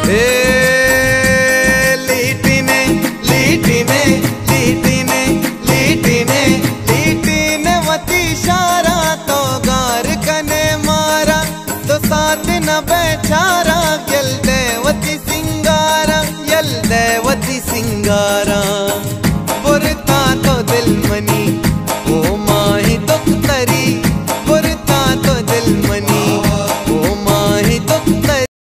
लीटीने लीटीने लीटीने लीटीने लीटीने वती शारा तो गार कने मारा तो साथ न बेचारा यल देवती सिंगारा